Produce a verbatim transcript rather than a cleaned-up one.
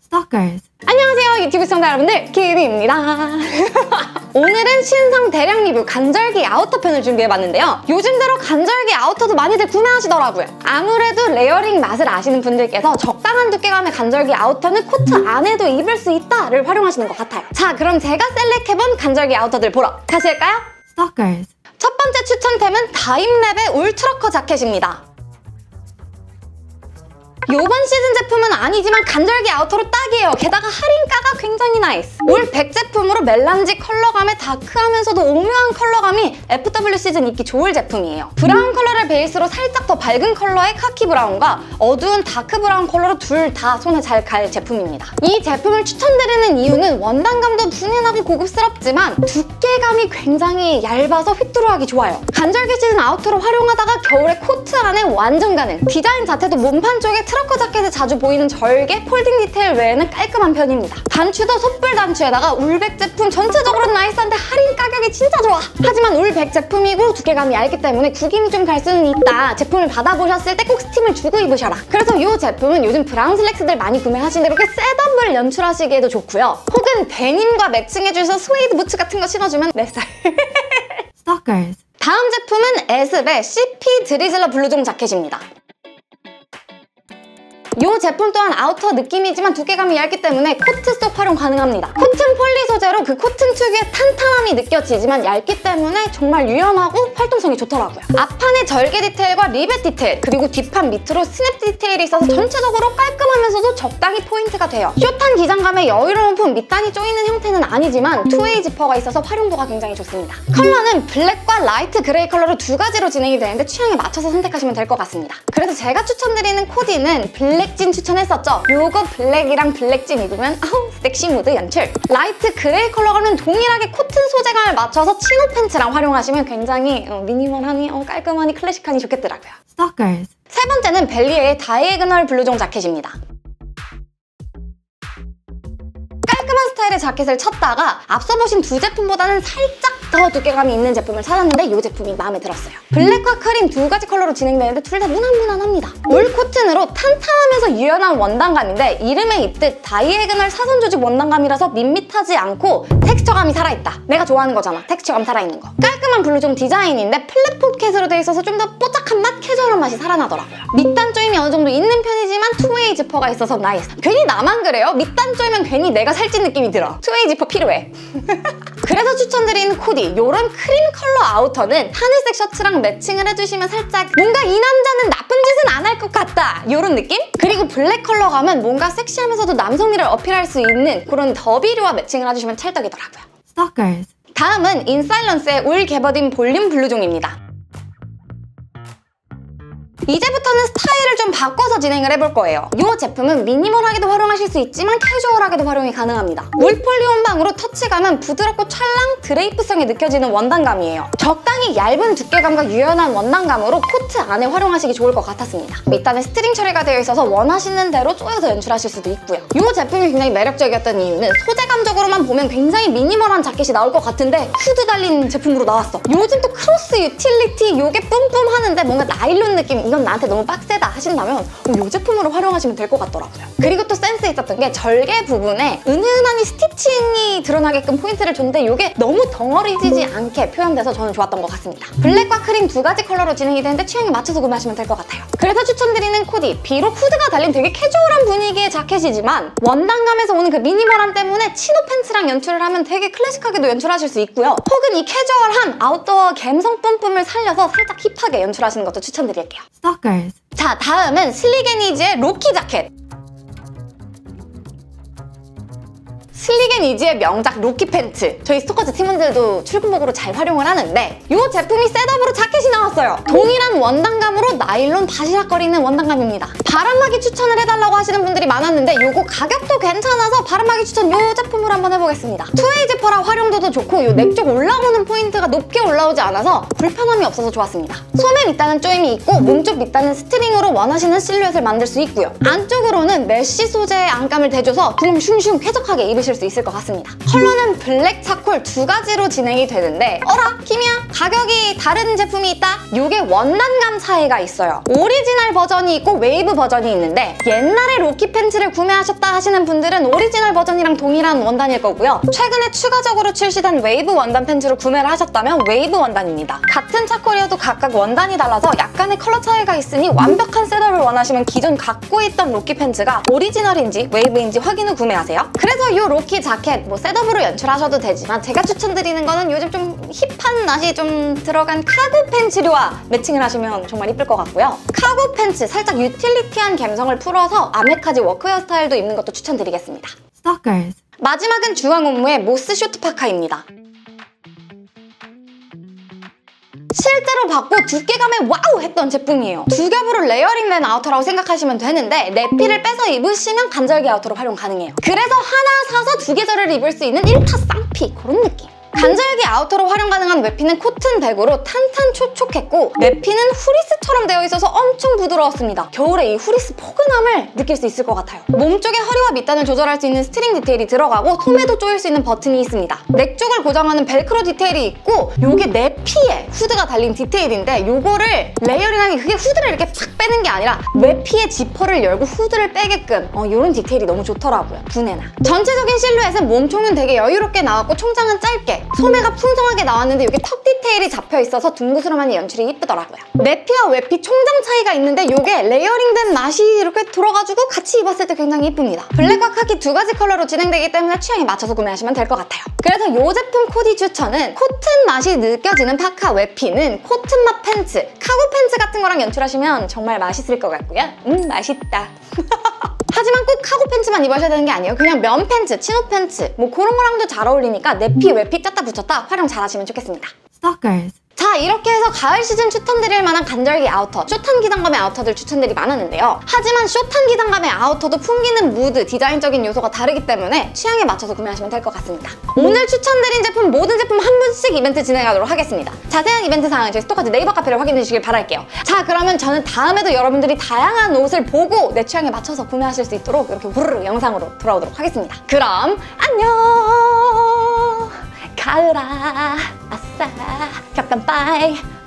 Stalkers. 안녕하세요 유튜브 시청자 여러분들, 키미입니다. 오늘은 신상 대량 리뷰 간절기 아우터 편을 준비해봤는데요. 요즘대로 간절기 아우터도 많이들 구매하시더라고요. 아무래도 레이어링 맛을 아시는 분들께서 적당한 두께감의 간절기 아우터는 코트 안에도 입을 수 있다를 활용하시는 것 같아요. 자, 그럼 제가 셀렉해본 간절기 아우터들 보러 가실까요? Stalkers. 첫 번째 추천템은 다임랩의 울트라커 자켓입니다. 요번 시즌 제품은 아니지만 간절기 아우터로 딱이에요. 게다가 할인가가 굉장히 나이스. 올 백 제품으로 멜란지 컬러감의 다크하면서도 오묘한 컬러감이 에프더블유 시즌 입기 좋을 제품이에요. 브라운 컬러를 베이스로 살짝 더 밝은 컬러의 카키 브라운과 어두운 다크 브라운 컬러로 둘 다 손에 잘 갈 제품입니다. 이 제품을 추천드리는 이유는 원단감도 둔해나고 고급스럽지만 두께감이 굉장히 얇아서 휘뚜루하기 좋아요. 간절기 시즌 아우터로 활용하다가 겨울에 코트 안에 완전 가능. 디자인 자체도 몸판 쪽에 트러커 자켓에 자주 보이는 절개, 폴딩 디테일 외에는 깔끔한 편입니다. 단추도 솥불 단추에다가 울백 제품 전체적으로 나이스한데 할인 가격이 진짜 좋아! 하지만 울백 제품이고 두께감이 얇기 때문에 구김이 좀 갈 수는 있다. 제품을 받아보셨을 때 꼭 스팀을 주고 입으셔라. 그래서 이 제품은 요즘 브라운 슬랙스들 많이 구매하시는데 이렇게 셋업을 연출하시기에도 좋고요. 혹은 데님과 매칭해주셔서 스웨이드 부츠 같은 거 신어주면 내 스타일. Stalkers. 다음 제품은 에스브의 씨피 드리즐러 블루종 자켓입니다. 이 제품 또한 아우터 느낌이지만 두께감이 얇기 때문에 코트 속 활용 가능합니다. 코튼 폴리 소재로 그 코튼 특유의 탄탄함이 느껴지지만 얇기 때문에 정말 유연하고 활동성이 좋더라고요. 앞판에 절개 디테일과 리벳 디테일, 그리고 뒷판 밑으로 스냅 디테일이 있어서 전체적으로 깔끔하면서도 적당히 포인트가 돼요. 숏한 기장감에 여유로운 품 밑단이 조이는 형태는 아니지만 투웨이 지퍼가 있어서 활용도가 굉장히 좋습니다. 컬러는 블랙과 라이트 그레이 컬러로 두 가지로 진행이 되는데 취향에 맞춰서 선택하시면 될 것 같습니다. 그래서 제가 추천드리는 코디는 블랙 진 추천했었죠? 요거 블랙이랑 블랙진 입으면 아우 섹시 무드 연출! 라이트 그레이 컬러감은 동일하게 코튼 소재감을 맞춰서 치노 팬츠랑 활용하시면 굉장히 어, 미니멀하니 어, 깔끔하니 클래식하니 좋겠더라고요. Stalkers. 세 번째는 벨리에의 다이애그널 블루종 자켓입니다. 깔끔한 스타일의 자켓을 찾다가 앞서 보신 두 제품보다는 살짝 더 두께감이 있는 제품을 찾았는데 이 제품이 마음에 들었어요. 블랙과 크림 두 가지 컬러로 진행되는데 둘 다 무난무난합니다. 올 코튼으로 탄탄하면서 유연한 원단감인데 이름에 있듯 다이애그널 사선 조직 원단감이라서 밋밋하지 않고 텍스처감이 살아있다. 내가 좋아하는 거잖아. 텍스처감 살아있는 거. 깔끔한 블루종 디자인인데 플랫 포켓으로 돼 있어서 좀 더 뽀짝한 맛, 캐주얼한 맛이 살아나더라고요. 밑단 조임이 어느 정도 있는 편이지만 투웨이 지퍼가 있어서 나이스. 괜히 나만 그래요? 밑단 조이면 괜히 내가 살찐 느낌이 들어. 투웨이 지퍼 필요해. 그래서 추천드리는 코디, 요런 크림 컬러 아우터는 하늘색 셔츠랑 매칭을 해주시면 살짝 뭔가 이 남자는 나쁜 짓은 안 할 것 같다, 요런 느낌? 그리고 블랙 컬러 감은 뭔가 섹시하면서도 남성미를 어필할 수 있는 그런 더비류와 매칭을 해주시면 찰떡이더라고요. Stalkers. 다음은 인사일런스의 울 개버딘 볼륨 블루종입니다. 이제부터는 스타일을 좀 바꿔서 진행을 해볼 거예요. 이 제품은 미니멀하게도 활용하실 수 있지만 캐주얼하게도 활용이 가능합니다. 울폴리 혼방으로 터치감은 부드럽고 찰랑 드레이프성이 느껴지는 원단감이에요. 적당히 얇은 두께감과 유연한 원단감으로 코트 안에 활용하시기 좋을 것 같았습니다. 밑단에 스트링 처리가 되어 있어서 원하시는 대로 쪼여서 연출하실 수도 있고요. 이 제품이 굉장히 매력적이었던 이유는 소재감적으로만 보면 굉장히 미니멀한 자켓이 나올 것 같은데 후드 달린 제품으로 나왔어. 요즘 또 크로스 유틸리티 요게 뿜뿜 하는데 뭔가 나일론 느낌, 이건 나한테 너무 빡세다 하신다면 이 제품으로 활용하시면 될 것 같더라고요. 그리고 또 센스 있었던 게 절개 부분에 은은하니 스티칭이 드러나게끔 포인트를 줬는데 이게 너무 덩어리지지 않게 표현돼서 저는 좋았던 것 같습니다. 블랙과 크림 두 가지 컬러로 진행이 되는데 취향에 맞춰서 구매하시면 될 것 같아요. 그래서 추천드리는 코디, 비록 후드가 달린 되게 캐주얼한 분위기의 자켓이지만 원단감에서 오는 그 미니멀함 때문에 치노 팬츠랑 연출을 하면 되게 클래식하게도 연출하실 수 있고요. 혹은 이 캐주얼한 아웃도어 감성 뿜뿜을 살려서 살짝 힙하게 연출하시는 것도 추천드릴게요. Stalkers. 자, 다음은 슬릭앤이지의 로키 자켓. 슬릭앤이지의 명작 로키 팬츠. 저희 스토커즈 팀원들도 출근복으로 잘 활용을 하는데 이 제품이 셋업으로 자켓이 나왔어요. 동일한 원단감으로 나일론 바시락거리는 원단감입니다. 바람막이 추천을 해달라고 하시는 분들이 많았는데 이거 가격도 괜찮아서 바람막이 추천 이 제품으로 한번 해보겠습니다. 투웨이 지퍼라 활용도도 좋고 이 넥 쪽 올라오는 포인트가 높게 올라오지 않아서 불편함이 없어서 좋았습니다. 소매 밑단은 조임이 있고 몸쪽 밑단은 스트링으로 원하시는 실루엣을 만들 수 있고요. 안쪽으로는 메쉬 소재의 안감을 대줘서 구멍 슝슝 쾌적하게 입으실 수 있을 것 같습니다. 컬러는 블랙, 차콜 두 가지로 진행이 되는데 어라? 키미야? 가격이 다른 제품이 있다? 이게 원단감 차이가 있어요. 오리지널 버전이 있고 웨이브 버전이 있는데 옛날 옛날에 로키 팬츠를 구매하셨다 하시는 분들은 오리지널 버전이랑 동일한 원단일 거고요. 최근에 추가적으로 출시된 웨이브 원단 팬츠로 구매를 하셨다면 웨이브 원단입니다. 같은 차콜이어도 각각 원단이 달라서 약간의 컬러 차이가 있으니 완벽한 셋업을 원하시면 기존 갖고 있던 로키 팬츠가 오리지널인지 웨이브인지 확인 후 구매하세요. 그래서 이 로키 자켓 뭐 셋업으로 연출하셔도 되지만 제가 추천드리는 거는 요즘 좀 힙한 맛이 좀 들어간 카고 팬츠류와 매칭을 하시면 정말 이쁠 것 같고요. 카고 팬츠 살짝 유틸리티한 감성을 풀어서 아메카지 워크웨어 스타일도 입는 것도 추천드리겠습니다. Stalkers. 마지막은 주황 옴무의 모스 쇼트 파카입니다. 실제로 받고 두께감에 와우 했던 제품이에요. 두 겹으로 레이어링된 아우터라고 생각하시면 되는데 내피를 빼서 입으시면 간절기 아우터로 활용 가능해요. 그래서 하나 사서 두 계절을 입을 수 있는 일 타 쌍피 그런 느낌. 간절기 아우터로 활용 가능한 외피는 코튼 백으로 탄탄 촉촉했고 내피는 후리스처럼 되어 있어서 엄청 부드러웠습니다. 겨울에 이 후리스 포근함을 느낄 수 있을 것 같아요. 몸쪽에 허리와 밑단을 조절할 수 있는 스트링 디테일이 들어가고 소매도 조일 수 있는 버튼이 있습니다. 넥 쪽을 고정하는 벨크로 디테일이 있고 요게 내피에 후드가 달린 디테일인데 요거를 레이어링하기 그게 후드를 이렇게 팍 빼는 게 아니라 외피의 지퍼를 열고 후드를 빼게끔 어, 요런 디테일이 너무 좋더라고요. 두뇌나. 전체적인 실루엣은 몸총은 되게 여유롭게 나왔고 총장은 짧게 소매가 풍성하게 나왔는데 여기 턱 디테일이 잡혀있어서 둥그스름한 연출이 이쁘더라고요. 내피와 외피 총장 차이가 있는데 이게 레이어링된 맛이 이렇게 들어가지고 같이 입었을 때 굉장히 이쁩니다. 블랙과 카키 두 가지 컬러로 진행되기 때문에 취향에 맞춰서 구매하시면 될 것 같아요. 그래서 이 제품 코디 추천은 코튼 맛이 느껴지는 파카 외피는 코튼 맛 팬츠, 카고 팬츠 같은 거랑 연출하시면 정말 맛있을 것 같고요. 음 맛있다. 하지만 꼭 카고 팬츠만 입으셔야 되는 게 아니에요. 그냥 면 팬츠, 치노 팬츠 뭐 그런 거랑도 잘 어울리니까 내피, 외피 짰다 붙였다 활용 잘 하시면 좋겠습니다. Stalkers. 자, 이렇게 해서 가을 시즌 추천드릴 만한 간절기 아우터, 숏한 기장감의 아우터들 추천들이 많았는데요. 하지만 숏한 기장감의 아우터도 풍기는 무드, 디자인적인 요소가 다르기 때문에 취향에 맞춰서 구매하시면 될 것 같습니다. 오늘 추천드린 제품 모든 제품 한 분씩 이벤트 진행하도록 하겠습니다. 자세한 이벤트 사항은 저희 스토커즈 네이버 카페를 확인해 주시길 바랄게요. 자, 그러면 저는 다음에도 여러분들이 다양한 옷을 보고 내 취향에 맞춰서 구매하실 수 있도록 이렇게 우르르 영상으로 돌아오도록 하겠습니다. 그럼 안녕! 가을아, 아싸, 격단 빠이!